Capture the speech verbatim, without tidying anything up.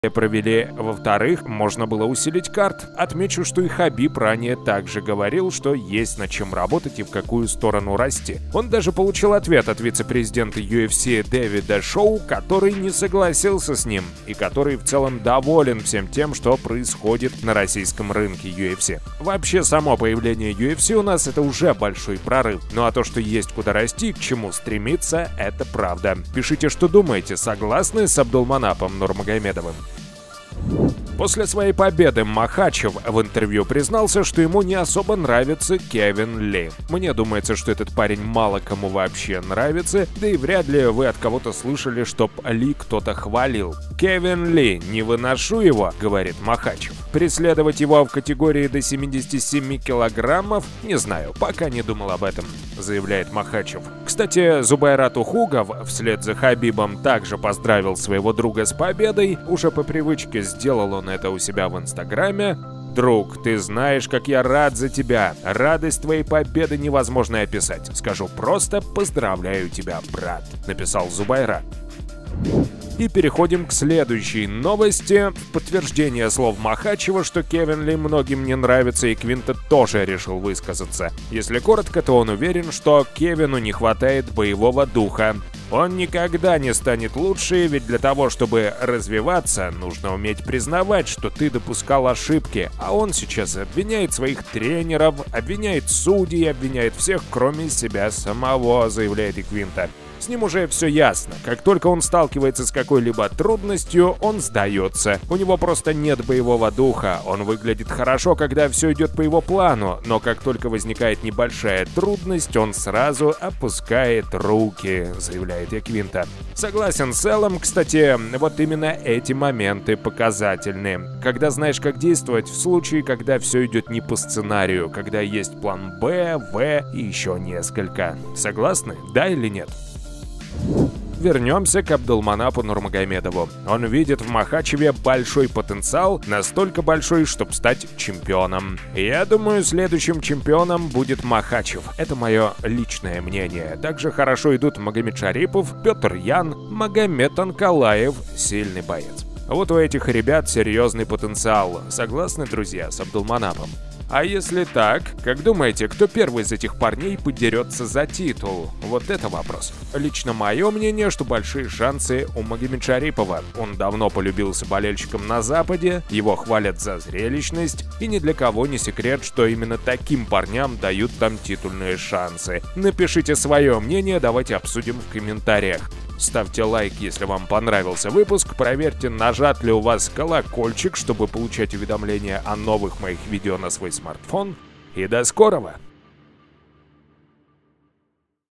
провели. Во-вторых, можно было усилить карт. Отмечу, что и Хабиб ранее также говорил, что есть над чем работать и в какую сторону расти. Он даже получил ответ от вице-президента ю эф си Дэвида Шоу, который не согласился с ним и который в целом доволен всем тем, что происходит на российском рынке ю эф си. Вообще, само появление ю эф си у нас — это уже большой прорыв. Ну а то, что есть куда расти, к чему стремиться, это правда. Пишите, что думаете, согласны с Абдулманапом Нурмагомедовым? После своей победы Махачев в интервью признался, что ему не особо нравится Кевин Ли. Мне думается, что этот парень мало кому вообще нравится, да и вряд ли вы от кого-то слышали, чтоб Ли кто-то хвалил. «Кевин Ли, не выношу его», — говорит Махачев. Преследовать его в категории до семидесяти семи килограммов? Не знаю, пока не думал об этом, заявляет Махачев. Кстати, Зубайрат Ухугов вслед за Хабибом также поздравил своего друга с победой. Уже по привычке сделал он это у себя в Инстаграме. «Друг, ты знаешь, как я рад за тебя. Радость твоей победы невозможно описать. Скажу просто поздравляю тебя, брат», — написал Зубайрат. И переходим к следующей новости. В подтверждение слов Махачева, что Кевин Ли многим не нравится, и Квинта тоже решил высказаться. Если коротко, то он уверен, что Кевину не хватает боевого духа. Он никогда не станет лучше, ведь для того, чтобы развиваться, нужно уметь признавать, что ты допускал ошибки. А он сейчас обвиняет своих тренеров, обвиняет судей, обвиняет всех, кроме себя самого, заявляет и Квинта. С ним уже все ясно. Как только он сталкивается с какой-либо трудностью, он сдается. У него просто нет боевого духа. Он выглядит хорошо, когда все идет по его плану, но как только возникает небольшая трудность, он сразу опускает руки, заявляет Яквинта. Согласен с Эллом, кстати, вот именно эти моменты показательны. Когда знаешь, как действовать в случае, когда все идет не по сценарию, когда есть план Б, В и еще несколько. Согласны? Да или нет? Вернемся к Абдулманапу Нурмагомедову. Он видит в Махачеве большой потенциал, настолько большой, чтобы стать чемпионом. Я думаю, следующим чемпионом будет Махачев. Это мое личное мнение. Также хорошо идут Магомедшарипов, Петр Ян, Магомед Анкалаев, сильный боец. Вот у этих ребят серьезный потенциал. Согласны, друзья, с Абдулманапом? А если так, как думаете, кто первый из этих парней подерется за титул? Вот это вопрос. Лично мое мнение, что большие шансы у Магомедшарипова. Он давно полюбился болельщикам на Западе, его хвалят за зрелищность, и ни для кого не секрет, что именно таким парням дают там титульные шансы. Напишите свое мнение, давайте обсудим в комментариях. Ставьте лайк, если вам понравился выпуск, проверьте, нажат ли у вас колокольчик, чтобы получать уведомления о новых моих видео на свой смартфон. И до скорого!